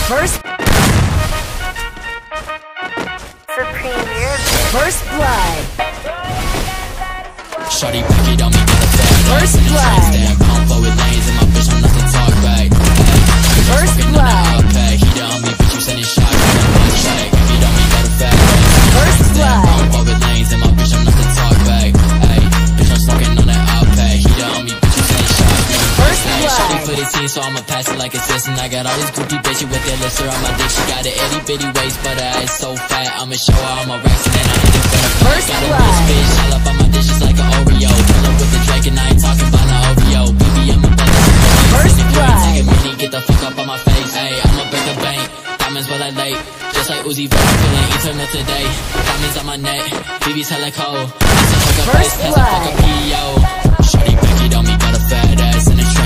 First blood. Shawty pick it on me, got a fat First blood. Stand pound forward lanes and my bitch, I'm not to talk back. First blood. Heater on me, bitch, you sending shots. Pick it on me, got a fat First blood. Pound forward lanes and my bitch, I'm not to talk back. Hey, bitch, I'm smoking on that iPad. Heater on me, bitch, you sending shots. First blood. Shawty for the team, so I'ma pass it like assist. And I got all these groupie bitches with their lips around my dick. She got an itty bitty waist, but her ass so fat. I'ma show her all my racks and then I hit it for the First got blood. a bitch, bitch, all up on my dishes like an Oreo. Pull up with the Drake and I ain't talking about no OVO. Baby, I'm a First blood. Take a minute, get the fuck up on my face. Ayy, I'ma break the bank. Diamonds while I late. Just like Uzi Vert, feeling eternal today. Diamonds on my neck, BB's hella cold. That's a fuck a First face, that's a fuck a PO. Shawty pick it on me, got a fat ass and a